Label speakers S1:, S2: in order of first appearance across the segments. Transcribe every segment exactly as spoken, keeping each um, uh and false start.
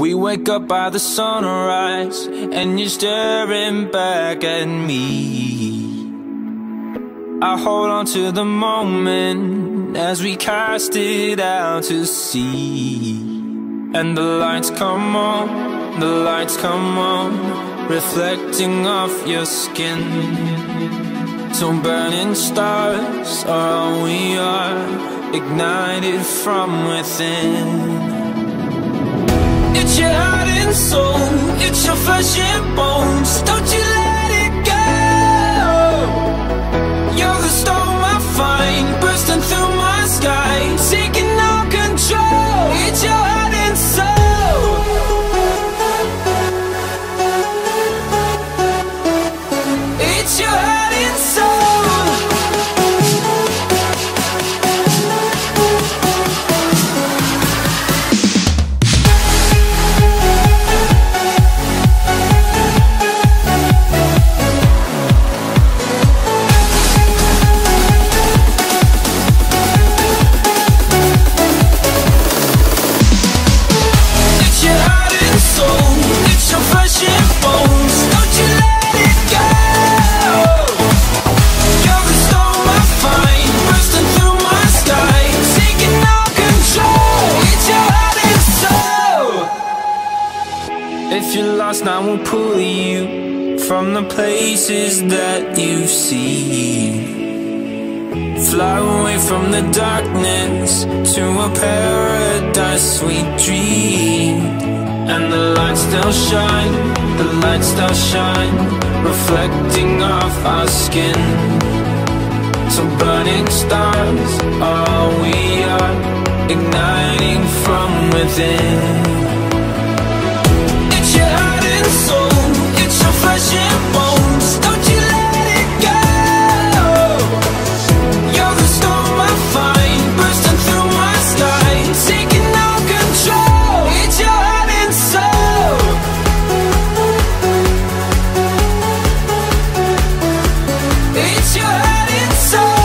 S1: We wake up by the sunrise, and you're staring back at me. I hold on to the moment as we cast it out to sea. And the lights come on, the lights come on, reflecting off your skin. So burning stars are all we are, ignited from within. It's your heart and soul, it's your flesh and bones. Don't you let it go. You're the storm I find, bursting through my sky, taking all control. It's your heart and soul. It's your heart and soul. I will pull you from the places that you see. Fly away from the darkness to a paradise sweet dream. And the lights still shine, the lights still shine, reflecting off our skin. So burning stars are all we are, igniting from within. Soul, it's your flesh and bones. Don't you let it go. You're the storm I find, bursting through my sky, taking all control. It's your heart and soul. It's your heart and soul.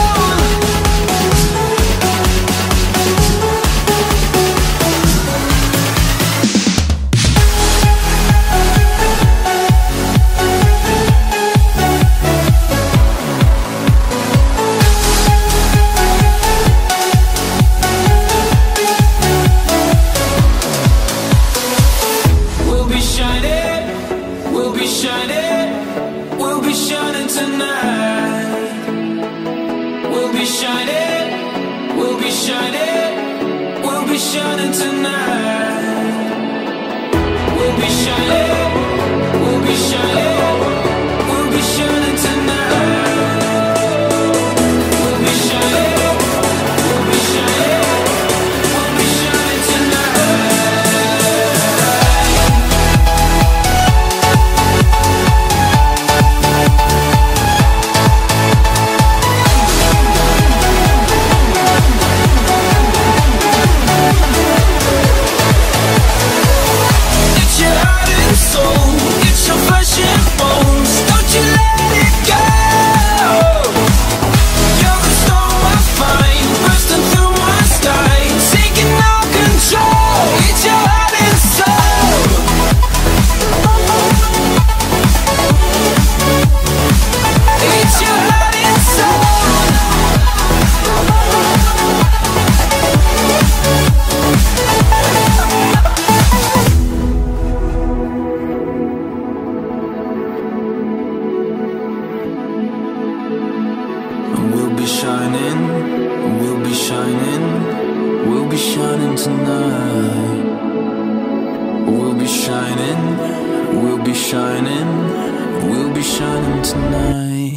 S1: We'll be shining tonight.